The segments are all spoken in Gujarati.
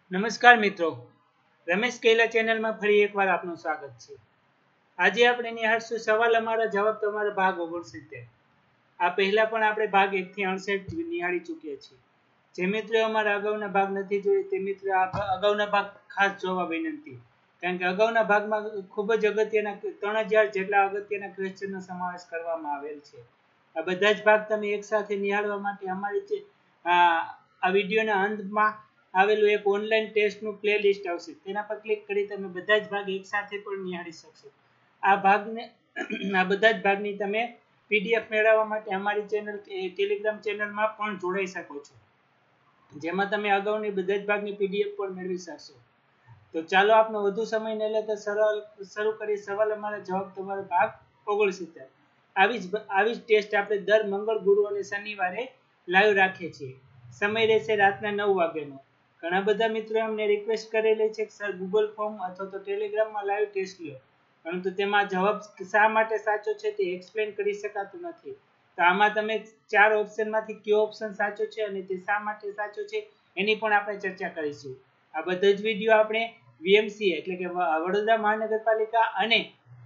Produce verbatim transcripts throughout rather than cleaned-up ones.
નમસ્કાર મિત્રો, રમેશ કૈલા ચેનલમાં ફરી એકવાર આપનું સ્વાગત છે। આજે આપણે નિહાળશું સવાલ અમારા જવાબ તમારા ભાગ ઓગણસિત્તેર। આ પહેલા પણ આપણે ભાગ એક થી અડસઠ નિહાળી ચૂક્યા છીએ। જે મિત્રો અમારા અગાઉના ભાગ નથી જોયા તે મિત્રો આ અગાઉના ભાગ ખાસ જોવા વિનંતી, કારણ કે અગાઉના ભાગમાં ખૂબ જ અગત્યના ત્રણ હજાર જેટલા અગત્યના ક્વેશ્ચનનો સમાવેશ કરવામાં આવેલ છે। આ બધા જ ભાગ તમે એકસાથે નિહાળવા માટે અમારી આ વિડીયોના અંતમાં આવેલું એક ઓનલાઈન ટેસ્ટનું પ્લેલિસ્ટ આવશે, તેના પર ક્લિક કરી તમે બધા જ ભાગ એકસાથે પણ નિહાળી શકશો। આ ભાગને આ બધા જ ભાગની તમે પીડીએફ મેળવવા માટે અમારી ચેનલ ટેલિગ્રામ ચેનલમાં પણ જોડાઈ શકો છો, જેમાં તમે અગાઉની બધા જ ભાગની પીડીએફ પણ મેળવી શકશો। તો ચાલો આપણે વધુ સમય ન લેતા સરળ શરૂ કરી સવાલ અમારા જવાબ તમારો ભાગ ઓગણસિત્તેર। આવી જ આવી જ ટેસ્ટ આપણે દર મંગળ, ગુરુ અને શનિવારે લાઈવ રાખીએ છીએ। સમય રહેશે રાતના નવ વાગ્યાનો। ઘણા બધા મિત્રો અમને રિક્વેસ્ટ કરેલી છે કે સર ગૂગલ ફોર્મ અથવા તો ટેલિગ્રામમાં લાઈવ ટેસ્ટ લ્યો, પરંતુ તેમાં જવાબ શા માટે સાચો છે તે એક્સપ્લેન કરી શકાતું નથી। તો આમાં તમે ચાર ઓપ્શનમાંથી કયો ઓપ્શન સાચો છે અને તે શા માટે સાચો છે એની પણ આપણે ચર્ચા કરીશું। આ બધા જ વિડીયો આપણે વીએમસી એટલે કે વડોદરા મહાનગરપાલિકા અને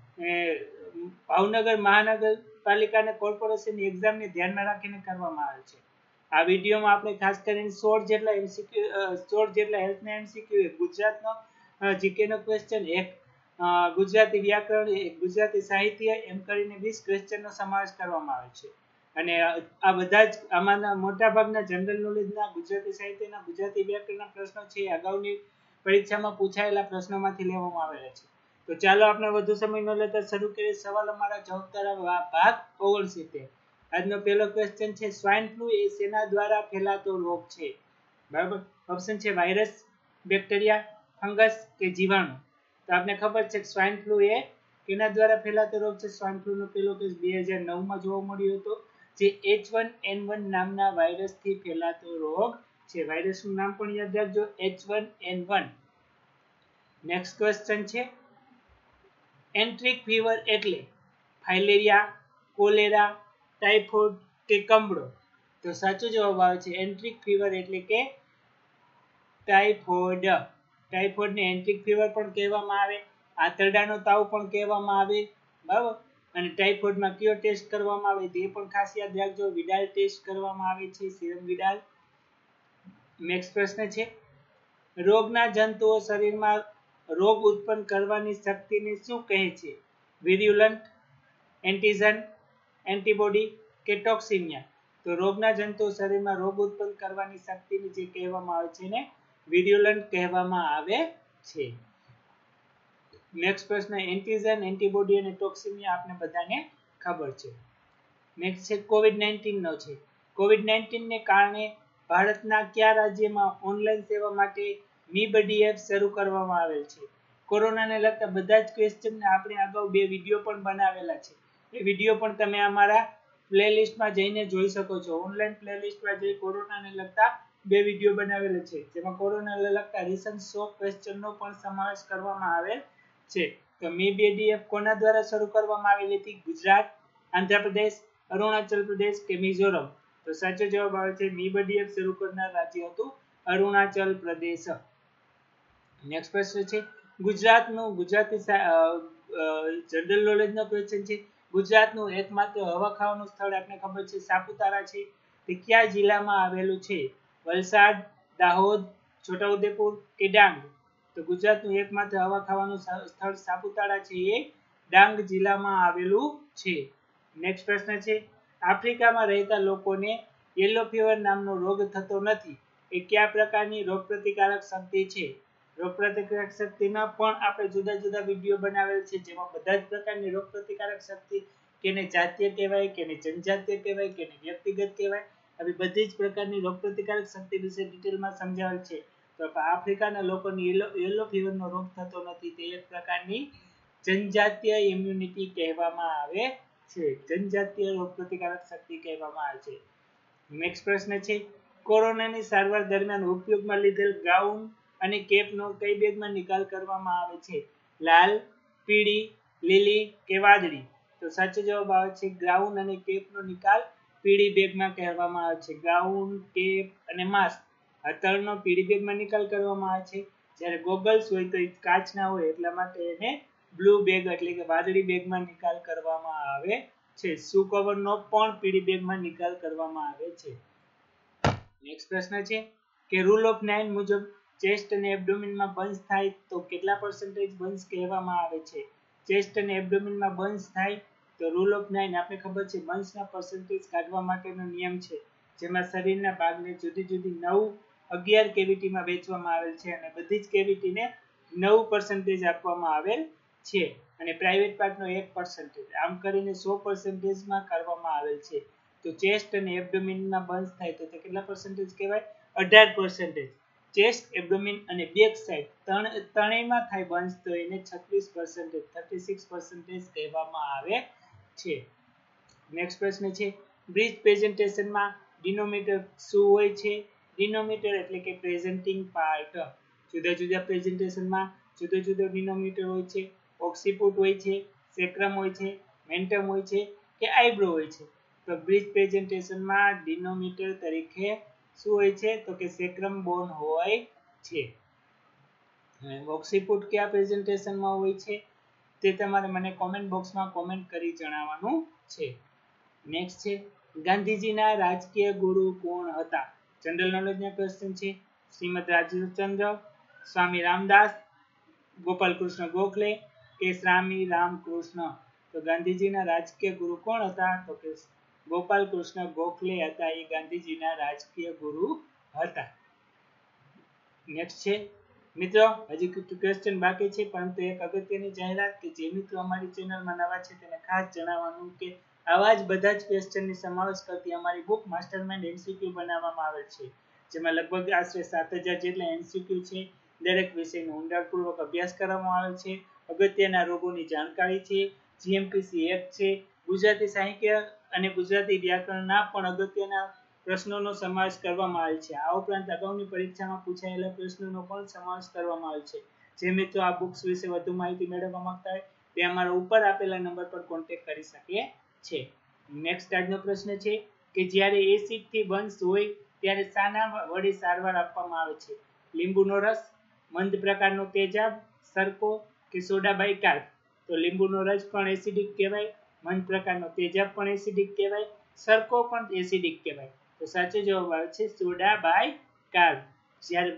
ભાવનગર મહાનગરપાલિકાના કોર્પોરેશનની એક્ઝામને ધ્યાનમાં રાખીને કરવામાં આવે છે। આ વિડીયોમાં આપણે ખાસ કરીને સોળ જેટલા એમસીક્યુ સોળ જેટલા હેલ્થના એમસીક્યુ, એક ગુજરાતનો જીકેનો ક્વેશ્ચન, એક ગુજરાતી વ્યાકરણ, એક ગુજરાતી સાહિત્ય, એમ કરીને વીસ ક્વેશ્ચનનો સમાવેશ કરવામાં આવે છે। અને આ બધા જ આમાંના મોટાભાગના જનરલ નોલેજના, ગુજરાતી સાહિત્યના, ગુજરાતી વ્યાકરણના પ્રશ્નો છે અગાઉની પરીક્ષામાં પૂછાયેલા પ્રશ્નોમાંથી લેવામાં આવેલા છે। તો ચાલો આપણે વધુ સમય ન લેતા શરૂ કરીએ સવાલ અમારા જવાબ તરફ ભાગ ઓગણસિત્તેર। આજનો પહેલો ક્વેશ્ચન છે, સ્વાઇન ફ્લૂ એ શેના દ્વારા ફેલાતો રોગ છે? બરાબર, ઓપ્શન છે વાયરસ, બેક્ટેરિયા, ફંગસ કે જીવાણુ। તો આપને ખબર છે કે સ્વાઇન ફ્લૂ એ કેના દ્વારા ફેલાતો રોગ છે? સ્વાઇન ફ્લૂનો પહેલો કેસ બે હજાર નવ માં જોવા મળ્યો હતો, જે એચ વન એન વન નામના વાયરસથી ફેલાતો રોગ છે। વાયરસનું નામ પણ યાદ રાખજો, H one N one. Next question છે, એન્ટ્રિક ફીવર એટલે ફાઇલેરિયા, કોલેરા, ટાઇફોઇડ કે કમળો? તો સાચો જવાબ આવે છે એન્ટ્રિક ફીવર એટલે કે ટાઇફોઇડ। ટાઇફોઇડને એન્ટ્રિક ફીવર પણ કહેવામાં આવે, આંતરડાનો તાવ પણ કહેવામાં આવે, બરાબર। અને ટાઇફોઇડમાં કયો ટેસ્ટ કરવામાં આવે તે પણ ખાસ યાદ રાખજો, વિડાલ ટેસ્ટ કરવામાં આવે છે, સીરમ વિડાલ। નેક્સ્ટ પ્રશ્ન છે, રોગના જંતુઓ શરીરમાં રોગ ઉત્પન્ન કરવાની શક્તિને શું કહે છે? વિર્યુલન્ટ, એન્ટીજન, એન્ટીબોડી કે ટોક્સિમિયા? તો રોગના જંતુઓ શરીરમાં રોગ ઉત્પન્ન કરવાની શક્તિને જે કહેવામાં આવે છે ને વિર્યુલન્ટ કહેવામાં આવે છે। નેક્સ્ટ પ્રશ્ન, એન્ટીજન, એન્ટીબોડી અને ટોક્સિમિયા આપને બધાને ખબર છે। નેક્સ્ટ છે કોવિડ નાઇન્ટીન નો છે, કોવિડ નાઇન્ટીન ને કારણે ભારતના કયા રાજ્યમાં ઓનલાઈન સેવા માટે મીબડીએફ શરૂ કરવામાં આવેલ છે? કોરોનાને લગતા બધા જ ક્વેશ્ચનને આપણે અગાઉ બે વિડીયો પણ બનાવેલા છે, એ વિડીયો પણ તમે અમારા પ્લેલિસ્ટમાં જઈને જોઈ શકો છો। ઓનલાઈન પ્લેલિસ્ટમાં જઈ કોરોનાને લગતા બે વિડીયો બનાવેલા છે, જેમાં કોરોનાને લગતા રિસન્ટ સો ક્વેશ્ચનનો પણ સમાવેશ કરવામાં આવેલ છે। તો મીબીડીએફ કોના દ્વારા શરૂ કરવામાં આવેલી હતી? ગુજરાત, આંધ્રપ્રદેશ, અરુણાચલ પ્રદેશ કે મિઝોરમ? તો સાચો જવાબ આવે છે મીબીડીએફ શરૂ કરનાર રાજ્ય હતું અરુણાચલ પ્રદેશ। નેક્સ્ટ પ્રશ્ન છે, ગુજરાતનું ગુજરાતી જનરલ નોલેજનો ક્વેશ્ચન છે, ગુજરાતનું એકમાત્ર હવા ખાવાનું સ્થળ આપને ખબર છે સાપુતારા છે, તે કયા જિલ્લામાં આવેલું છે? વલસાડ, દાહોદ, છોટાઉદેપુર કે ડાંગ? તો ગુજરાતનું એકમાત્ર હવા ખાવાનું સ્થળ સાપુતારા છે, એ ડાંગ જિલ્લામાં આવેલું છે। નેક્સ્ટ પ્રશ્ન છે, આફ્રિકામાં રહેતા લોકોને યેલો ફીવર નામનો રોગ થતો નથી, એ કયા પ્રકારની રોગપ્રતિકારક શક્તિ છે? રોગપ્રતિકારક શક્તિના પણ આપણે જુદા જુદા વિડીયો બનાવેલ છે, જેમાં બધા જ પ્રકારની રોગપ્રતિકારક શક્તિ, કેને જાતીય કહેવાય, કેને જનજાતીય કહેવાય, કેને વ્યક્તિગત કહેવાય, આવી બધી જ પ્રકારની રોગપ્રતિકારક શક્તિ વિશે ડિટેલમાં સમજાવેલ છે। તો આફ્રિકાના લોકોને યેલો યેલો ફીવરનો રોગ થતો નથી, તે એક પ્રકારની જનજાતીય ઇમ્યુનિટી કહેવામાં આવે છે, જનજાતીય રોગપ્રતિકારક શક્તિ કહેવામાં આવે છે। નેક્સ્ટ પ્રશ્ન છે, કોરોનાની સારવાર દરમિયાન ઉપયોગમાં લીધેલ ગાઉન અને કેપનો કઈ બેગમાં નિકાલ કરવામાં આવે છે? લાલ, પીળી, લીલી કે વાદળી? તો સાચો જવાબ આવે છે ગાઉન અને કેપનો નિકાલ પીળી બેગમાં કહેવામાં આવે છે। ગાઉન, કેપ અને માસ્ક આ તળનો પીળી બેગમાં નિકાલ કરવામાં આવે છે. જ્યારે ગોગલ્સ હોય તો એ કાચના હોય એટલા માટે એને બ્લુ બેગ એટલે કે વાદળી બેગમાં નિકાલ કરવામાં આવે છે. શુ કવરનો પણ પીળી બેગમાં નિકાલ કરવામાં આવે છે. નેક્સ્ટ પ્રશ્ન છે કે રૂલ ઓફ નાઇન મુજબ ચેસ્ટ અને એબ્ડોમિનમાં બંધ થાય તો કેટલા પર્સન્ટેજ બંધ કહેવામાં આવે છે. ચેસ્ટ અને એબ્ડોમિનમાં બંધ થાય તો રૂલ ઓફ નાઇન આપણે ખબર છે બંધના પર્સન્ટેજ કાઢવા માટેનો નિયમ છે, જેમાં શરીરના ભાગને જુદી જુદી નવ અગિયાર કેવિટીમાં વહેંચવામાં આવેલ છે અને બધી જ કેવિટીને નવ પર્સન્ટેજ આપવામાં આવેલ છે અને પ્રાઇવેટ પાર્ટનો એક પર્સન્ટેજ, આમ કરીને સો પર્સન્ટેજમાં કરવામાં આવેલ છે. તો ચેસ્ટ અને એબ્ડોમિનમાં બંધ થાય તો તે કેટલા પર્સન્ટેજ કહેવાય? અઢાર પર્સન્ટેજ. ચેસ્ટ, એબ્ડોમિન અને બેક સાઇડ ત્રણ ત્રણેયમાં થાય બંધ તો એને છત્રીસ પર્સન્ટેજ છત્રીસ પર્સન્ટેજ કહેવામાં આવે છે. નેક્સ્ટ પ્રશ્ન છે બ્રીજ પ્રેઝન્ટેશનમાં ડિનોમિનેટર શું હોય છે? ડિનોમિનેટર એટલે કે પ્રેઝન્ટિંગ પાર્ટ. જુદા જુદા પ્રેઝન્ટેશનમાં જુદો જુદો ડિનોમિનેટર હોય છે. ઓક્સિપુટ હોય છે, સેક્રમ હોય છે, મેન્ટમ હોય છે કે આઈબ્રો હોય છે. તો બ્રીજ પ્રેઝન્ટેશનમાં ડિનોમિનેટર તરીકે શું હોય છે? તો કે સેક્રમ બોન હોય છે. ઓક્સિપુટ કયા પ્રેઝન્ટેશનમાં હોય છે તે તમારે મને કોમેન્ટ બોક્સમાં કોમેન્ટ કરી જણાવવાનું છે. નેક્સ્ટ છે ગાંધીજીના રાજકીય ગુરુ કોણ હતા? જનરલ નોલેજના ક્વેશ્ચન છે. શ્રીમદ રાજચંદ્ર, સ્વામી રામદાસ, ગોપાલકૃષ્ણ ગોખલે કે સ્વામી રામકૃષ્ણ? તો ગાંધીજીના રાજકીય ગુરુ કોણ હતા? તો કે ગોપાલકૃષ્ણ ગોખલે હતા એ ગાંધીજીના રાજકીય ગુરુ હતા. નેક્સ્ટ છે મિત્રો હજી ક્વેશ્ચન બાકી છે, પરંતુ એક અગત્યની જાહેરાત કે જે મિત્રો અમારી ચેનલમાં નવા છે તેને ખાસ જણાવવાનું કે આવા જ બધા જ ક્વેશ્ચનની સમાવેશ કરતી અમારી બુક માસ્ટરમાઇન્ડ એમસીક્યુ બનાવવામાં આવેલ છે, જેમાં લગભગ આશરે સાત હજાર જેટલા એમસીક્યુ છે. દરેક વિષયનો ઊંડાણપૂર્વક અભ્યાસ કરવામાં આવે છે. અગત્યના રોગોની જાણકારી છે, જીએમપીસી એક છે, ગુજરાતી સાહિત્ય અને ગુજરાતી વ્યાકરણના પણ અગત્યના પ્રશ્નોનો સમાવેશ કરવામાં આવેલ છે. આ ઉપરાંત અગાઉની પરીક્ષામાં પૂછાયેલા પ્રશ્નોનો પણ સમાવેશ કરવામાં આવેલ છે. જે મિત્રો આ બુક્સ વિશે વધુ માહિતી મેળવવા માંગતા હોય તે અમારા ઉપર આપેલા નંબર પર કોન્ટેક્ટ કરી શકે છે. નેક્સ્ટ આજનો પ્રશ્ન છે કે જ્યારે એસિડથી બંધ હોય ત્યારે શાના વડે સારવાર આપવામાં આવે છે? લીંબુનો રસ, મંદ પ્રકારનો તેજાબ, સરકો કે સોડા બાયકાર્બ? તો લીંબુનો રસ પણ એસિડિક કહેવાય, મંદ પ્રકારનો તેજાબ પણ એસિડિક કહેવાય, સરકો પણ એસિડિક કહેવાય. તો સાચો જવાબ આવે છે સોડા બાયકાર્બ. જ્યારે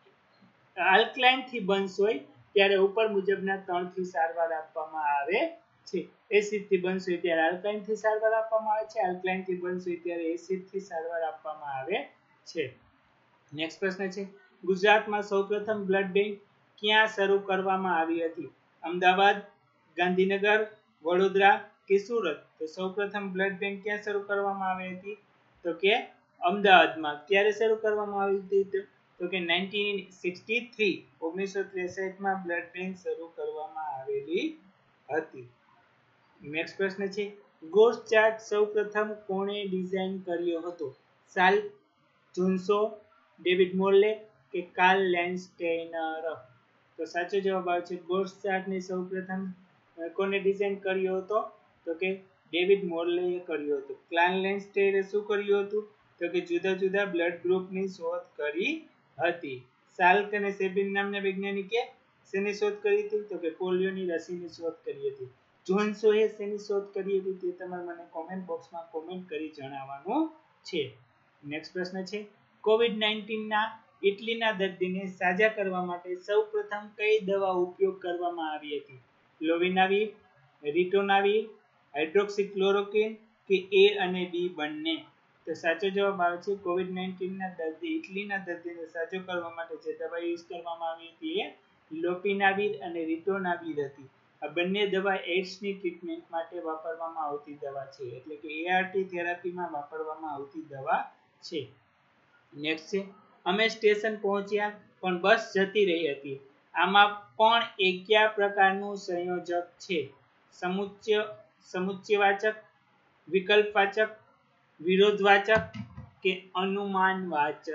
આલ્કલાઇન થી બંધ હોય ત્યારે ઉપર મુજબના ત્રણથી સારવાર આપવામાં આવે છે. એસિડ થી બંધ હોય ત્યારે આલ્કલાઇન થી સારવાર આપવામાં આવે છે, આલ્કલાઇન થી બંધ હોય ત્યારે એસિડ થી સારવાર આપવામાં આવે છે. નેક્સ્ટ પ્રશ્ન છે ગુજરાતમાં સૌપ્રથમ બ્લડ બેંક ક્યાં શરૂ કરવામાં આવી હતી? અમદાવાદ, ગાંધીનગર, વડોદરા કે સુરત? તો સૌપ્રથમ બ્લડ બેંક ક્યાં શરૂ કરવામાં આવી હતી? તો કે અમદાવાદમાં. ક્યારે શરૂ કરવામાં આવી હતી? તો કે નાઇન્ટીન સિક્સટી થ્રી ઓગણીસો ત્રેસઠ માં બ્લડ બેંક શરૂ કરવામાં આવેલી હતી. નેક્સ્ટ પ્રશ્ન છે ગોસ ચાર્ટ સૌપ્રથમ કોણે ડિઝાઇન કર્યો હતો? સાલ, જોન્સો, ડેવિડ મોર્લે કે કાર્લ લેન્ડસ્ટેઇનર? તો સાચો જવાબ આવે છે ગોસ ચાર્ટને સૌપ્રથમ કોને ડિઝાઇન કર્યો હતો? તો કે ડેવિડ મોર્લેએ કર્યો હતો. કાર્લ લેન્ડસ્ટેઇનરે શું કર્યું હતું? તો કે જુદા જુદા બ્લડ ગ્રુપની શોધ કરી હતી. સાલ્ક અને સેબિન નામના વૈજ્ઞાનિકે શેની શોધ કરી હતી? તો કે પોલિયોની રસીની શોધ કરી હતી. જોન્સોએ શેની શોધ કરી હતી તે તમારે મને કોમેન્ટ બોક્સમાં કોમેન્ટ કરી જણાવવાનું છે. નેક્સ્ટ પ્રશ્ન છે કોવિડ નાઇન્ટીન ના ઇટલીના દર્દીને સાજા કરવા માટે સૌપ્રથમ કઈ દવા ઉપયોગ કરવામાં આવી હતી? લોવિનાવીર, રિટોનાવીર, હાઇડ્રોક્સીક્લોરોક્વિન કે એ અને બી બંને? તો સાચો જવાબ આવે છે કોવિડ નાઇન્ટીન ના દર્દી ઇટલીના દર્દીને સાજો કરવા માટે જે દવા યુઝ કરવામાં આવી હતી એ લોપિનાવીર અને રિટોનાવીર હતી. આ બંને દવા એઇડ્સની ટ્રીટમેન્ટ માટે વાપરવામાં આવતી દવા છે, એટલે કે એઆરટી થેરાપીમાં વાપરવામાં આવતી દવા છે. નેક્સ્ટ છે અમે સ્ટેશન પહોંચ્યા પણ બસ જતી રહી હતી. આમાં પણ એ કયા પ્રકારનું સંયોજક છે? સમુચ્ચય સમુચ્ચયવાચક, વિકલ્પવાચક, વિરોધવાચક કે અનુમાનવાચક?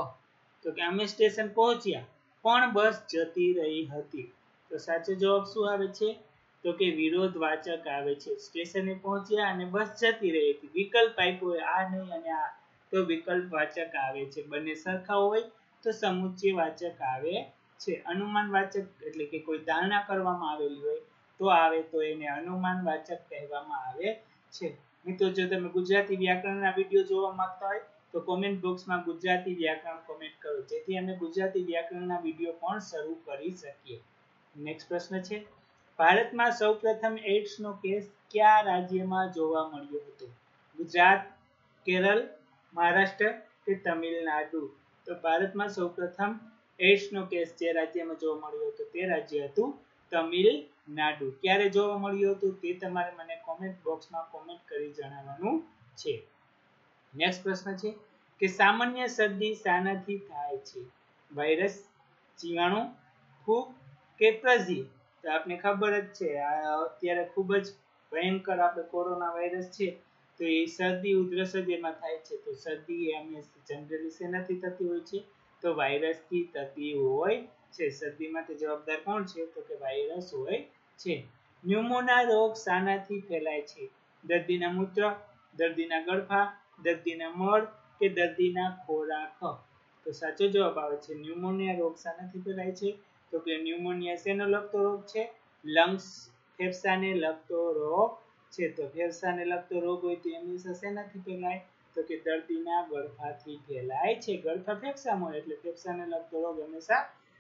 તો કે અમે સ્ટેશન પહોંચ્યા પણ બસ જતી રહી હતી. તો સાચો જવાબ શું આવે છે? તો કે વિરોધવાચક આવે છે. સ્ટેશને પહોંચ્યા અને બસ જતી રહી હતી. વિકલ્પ આપ્યો હોય આ નહીં અને આ, તો વિકલ્પવાચક આવે છે. બંને સરખા હોય તો સમુચ્ચયવાચક આવે છે. અનુમાનવાચક એટલે કે કોઈ ધારણા કરવામાં આવેલી હોય તો આવે તો એને અનુમાનવાચક કહેવામાં આવે છે. મિત્રો જો તમે ગુજરાતી વ્યાકરણના વિડીયો જોવા માંગતા હોય તો કોમેન્ટ બોક્સમાં ગુજરાતી વ્યાકરણ કોમેન્ટ કરો જેથી અમે ગુજરાતી વ્યાકરણના વિડીયો પણ શરૂ કરી શકીએ. નેક્સ્ટ પ્રશ્ન છે, ભારતમાં સૌપ્રથમ એઇડ્સનો કેસ કયા રાજ્યમાં જોવા મળ્યો હતો? ગુજરાત, કેરળ, મહારાષ્ટ્ર કે તમિલનાડુ? તો ભારતમાં સૌપ્રથમ એઇડ્સનો કેસ જે રાજ્યમાં જોવા મળ્યો હતો તે રાજ્ય હતું તમિલનાડુ. ક્યારે જોવા મળ્યું હતું તે તમારે મને કોમેન્ટ બોક્સમાં કોમેન્ટ કરી જણાવવાનું છે. નેક્સ્ટ પ્રશ્ન છે કે સામાન્ય શરદી શાનાથી થાય છે? વાયરસ, જીવાણુ, ફૂગ કે પ્રઝી? તો આપને ખબર જ છે અત્યારે ખૂબ જ ભયંકર આપણે કોરોના વાયરસ છે તો એ શરદી ઉધરસ જ એમાં થાય છે. તો શરદી એ અમે જનરલી શેનાથી થતી હોય છે? તો વાયરસથી થતી હોય છે. શરદી માટે જવાબદાર કોણ છે? તો કે વાયરસ હોય છે. ન્યુમોનિયા રોગ શાનાથી ફેલાય છે? દર્દીના મૂત્ર, દર્દીના ગળફા, દર્દીના મળ કે દર્દીના ખોરાક? તો સાચો જવાબ આવે છે ન્યુમોનિયા રોગ શાનાથી ફેલાય છે? તો કે ન્યુમોનિયા શેનો લગતો રોગ છે? લંગ્સ, ફેફસાને લગતો રોગ છે. તો ફેફસાને લગતો રોગ હોય તો હંમેશા શેનાથી ફેલાય? તો કે દર્દીના ગળફાથી ફેલાય છે. ગળફા ફેફસામાં હોય એટલે ફેફસાને લગતો રોગ હંમેશા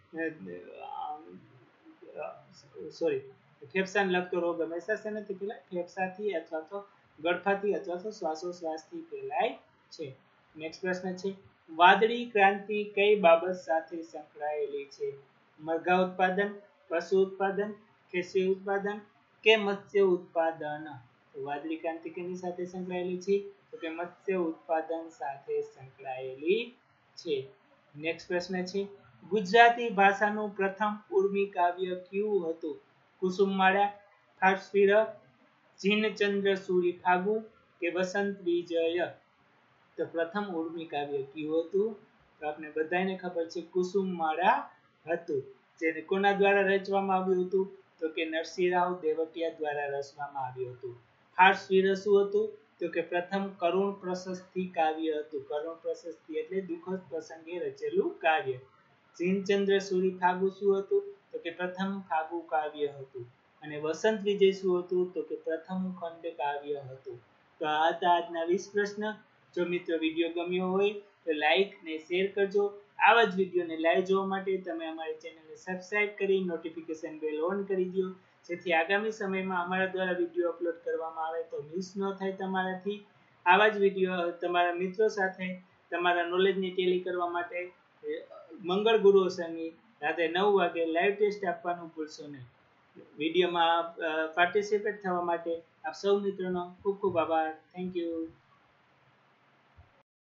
સોરી ફેફસાને લગતો રોગ હંમેશા શેનાથી ફેલાય? ફેફસાથી અથવા તો ગળફાથી અથવા તો શ્વાસોશ્વાસથી ફેલાય છે. નેક્સ્ટ પ્રશ્ન છે, વાદળી ક્રાંતિ કઈ બાબત સાથે સંકળાયેલી છે? મરઘા ઉત્પાદન, પશુ ઉત્પાદન, ખેતી ઉત્પાદન કે મત્સ્ય ઉત્પાદન? તો વાદળી ક્રાંતિ કેની સાથે સંકળાયેલી છે? તો કે મત્સ્ય ઉત્પાદન સાથે સંકળાયેલી છે. નેક્સ્ટ પ્રશ્ન છે, ગુજરાતી ભાષાનું પ્રથમ ઉર્મી કાવ્ય કયું હતું? કુસુમમાળા, ફાર્સવીર, જીનચંદ્ર સૂરી ફાગુ કે વસંત વિજય? તો પ્રથમ ઉર્મી કાવ્ય કયું હતું? તો આપણે બધાને ખબર છે કુસુમમાળા હતું. જેને કોના દ્વારા રચવામાં આવ્યું હતું? તો કે નરસિંહરાવ દેવટિયા દ્વારા રચવામાં આવ્યું હતું. ફાર્સવીર શું હતું? તો કે પ્રથમ કરુણ પ્રશસ્તિ કાવ્ય હતું. કરુણ પ્રશસ્તિ એટલે દુઃખદ પ્રસંગે રચેલું કાવ્ય. જીનચંદ્ર સૂરી ફાગુ શું હતું? તો કે પ્રથમ ફાગુ કાવ્ય હતું. અને વસંત વિજય શું હતું? તો કે પ્રથમ ખંડ કાવ્ય હતું. તો આ હતા આજના વીસ પ્રશ્ન. જો મિત્રો વિડીયો ગમ્યો હોય તો લાઈક ને શેર કરજો. આવા જ વિડીયોને લાઈવ જોવા માટે તમે અમારી ચેનલને સબસ્ક્રાઇબ કરી નોટિફિકેશન બેલ ઓન કરી દો જેથી આગામી સમયમાં અમારા દ્વારા વિડીયો અપલોડ કરવામાં આવે તો મિસ ન થાય તમારાથી. આવા જ વિડીયો તમારા મિત્રો સાથે તમારા નોલેજને ટેલી કરવા માટે મંગળ ગુરુ શનિ રાતે નવ વાગે લાઈવ ટેસ્ટ આપવાનું ભૂલશો નહીં. વિડીયોમાં પાર્ટિસિપેટ થવા માટે આપ સૌ મિત્રોનો ખૂબ ખૂબ આભાર. Thank you.